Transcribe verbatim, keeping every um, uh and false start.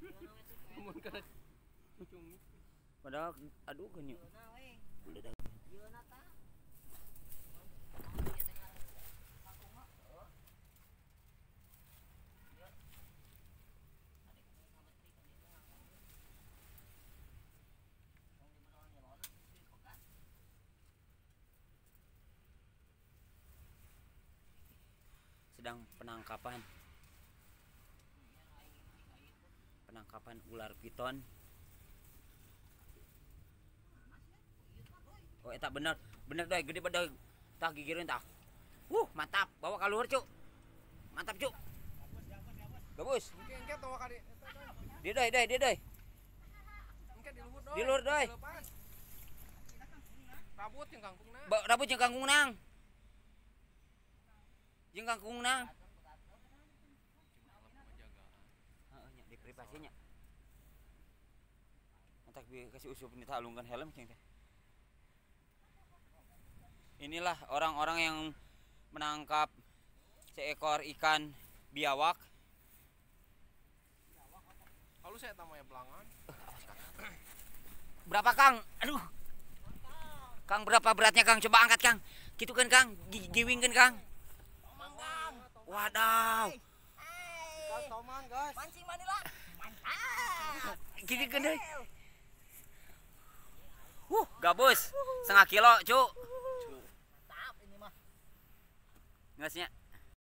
Padahal aduh genyo. Sedang penangkapan penangkapan ular piton. Oh eta bener bener deh gede pada tah gigireun tah. Uh mantap bawa ka luhur cuk. Mantap cuk. Gabus. Engke tawa ka di. Di deui deui di deui. Engke di luhur doy. Di luhur deui. Rabut jeung kangkungna. Rabut jeung kangkung nang. Jeung kangkung nang. Heeh nya di privasinya. Entak bi kasih usup ni talungkan helm cing teh. Inilah orang-orang yang menangkap seekor ikan biawak. Kalau saya tamanya belangan. Berapa Kang? Aduh. Kang berapa beratnya Kang? Coba angkat Kang. Gitu kan Kang? Giwingkeun Kang. Wadaw. Kang toman guys. Mancing Manila. Mantap. Gini kan deh. Wuh, gabus. Setengah kilo, Cuk. Mantap ini mah. Ngasnya.